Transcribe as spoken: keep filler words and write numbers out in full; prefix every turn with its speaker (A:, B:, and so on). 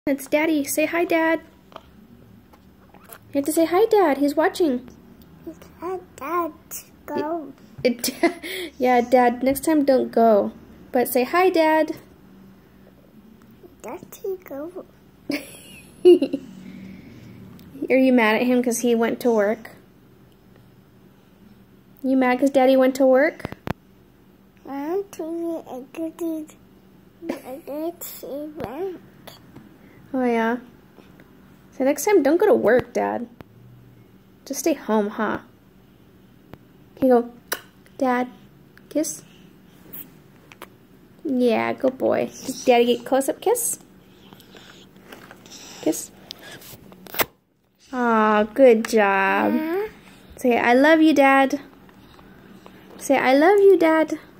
A: It's Daddy. Say hi, Dad. You have to say hi, Dad. He's watching.
B: Hi, Dad. Go.
A: It, it, yeah, Dad. Next time, don't go. But say hi, Dad.
B: Daddy, go.
A: Are you mad at him because he went to work? You mad because Daddy went to work?
B: I want to eat a goodie. A good work.
A: Oh, yeah. So next time, don't go to work, Dad. Just stay home, huh? Can you go, Dad, kiss? Yeah, good boy. Does Daddy get close-up kiss? Kiss. Aw, good job.
B: Yeah.
A: Say, I love you, Dad. Say, I love you, Dad.